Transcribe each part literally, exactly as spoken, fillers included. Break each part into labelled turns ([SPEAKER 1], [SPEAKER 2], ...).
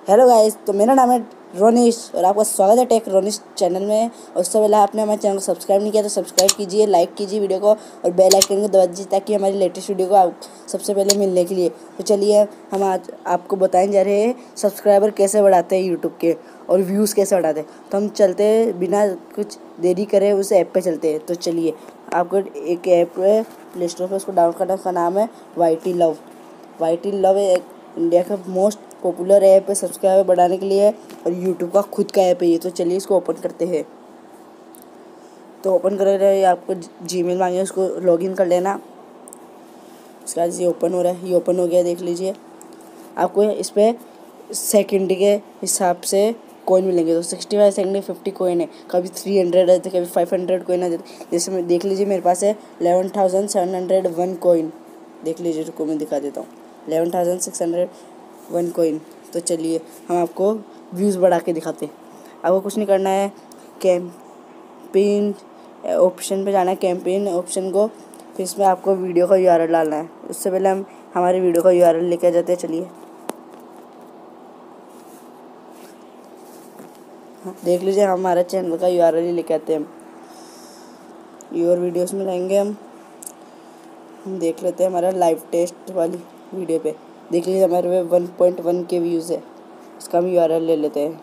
[SPEAKER 1] Hello guys, तो मेरा नाम है रोनिश और आपका स्वागत है टेक रोनिश चैनल में। और उससे पहले आपने हमारे चैनल को सब्सक्राइब नहीं किया तो सब्सक्राइब कीजिए, लाइक कीजिए वीडियो को और बेल आइकन को दबा दीजिए ताकि हमारी लेटेस्ट वीडियो को आप सबसे पहले मिलने के लिए। तो चलिए हम आज आपको बताने जा रहे हैं सब्सक्राइबर कैसे बढ़ाते हैं यूट्यूब के और व्यूज़ कैसे बढ़ाते हैं। तो हम चलते हैं, बिना कुछ देरी करे उस ऐप पर चलते हैं। तो चलिए, आपको एक ऐप है प्ले स्टोर पर, उसको डाउनलोड करना। उसका नाम है Y T love. Y T love एक इंडिया का मोस्ट पॉपुलर ऐप है सब्सक्राइबर बढ़ाने के लिए और यूट्यूब का खुद का ऐप है ये। तो चलिए इसको ओपन करते हैं। तो ओपन कर रहे हैं, आपको जीमेल मांगे, उसको लॉगिन कर लेना। उसके बाद ये ओपन हो रहा है, ये ओपन हो गया, देख लीजिए। आपको इस पर सेकंड के हिसाब से कॉइन मिलेंगे। तो sixty five second fifty coin है, कभी थ्री हंड्रेड रहते, कभी फाइव हंड्रेड कॉइन आ जाते। जैसे मैं देख लीजिए, मेरे पास है eleven thousand seven hundred one coin. देख लीजिए, रुको मैं दिखा देता हूँ, eleven thousand six hundred one coin. तो चलिए हम आपको व्यूज़ बढ़ा के दिखाते हैं। आपको कुछ नहीं करना है, कैंपेन ऑप्शन पे जाना है, कैंपेन ऑप्शन को, फिर इसमें आपको वीडियो का यूआरएल डालना है। उससे पहले हम हमारी वीडियो का यूआरएल लेके आ जाते हैं। चलिए देख लीजिए, हमारे चैनल का यूआरएल ही लेके आते हैं हम। योर वीडियोस में जाएंगे, हम हम देख लेते हैं हमारा लाइव टेस्ट वाली वीडियो पे। देख लीजिए हमारे पे वन पॉइंट वन के व्यूज़ है। इसका हम यूआरएल ले लेते हैं।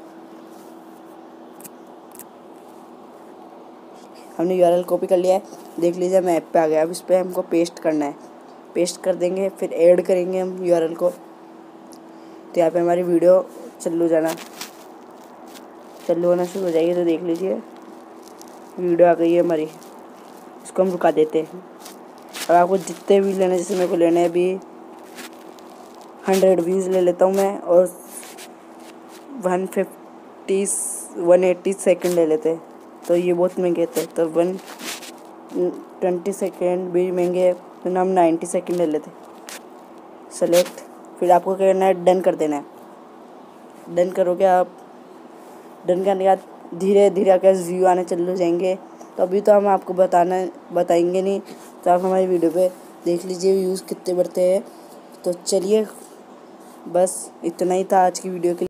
[SPEAKER 1] हमने यूआरएल कॉपी कर लिया है। देख लीजिए हम ऐप पे आ गया। अब इस पर हमको पेस्ट करना है, पेस्ट कर देंगे, फिर ऐड करेंगे हम यूआरएल को। तो यहाँ पे हमारी वीडियो चालू जाना चालू होना शुरू हो जाएगी। तो देख लीजिए वीडियो आ गई है हमारी। इसको हम रुका देते हैं। अब आपको जितने भी लेने, जैसे मेरे को लेने हैं अभी हंड्रेड व्यूज़ ले लेता हूँ मैं, और one fifty one eighty second ले लेते हैं। तो ये बहुत महंगे थे, तो वन ट्वेंटी सेकेंड भी महंगे, फिर हम नाइन्टी सेकेंड ले लेते। सेलेक्ट, फिर आपको क्या करना है, डन कर देना है। डन करोगे आप, डन करने के बाद धीरे धीरे आपके व्यू आने चल जाएंगे। तो अभी तो हम आपको बताना बताएंगे नहीं, तो आप हमारी वीडियो पे देख लीजिए व्यूज़ कितने बढ़ते हैं। तो चलिए, बस इतना ही था आज की वीडियो के लिए।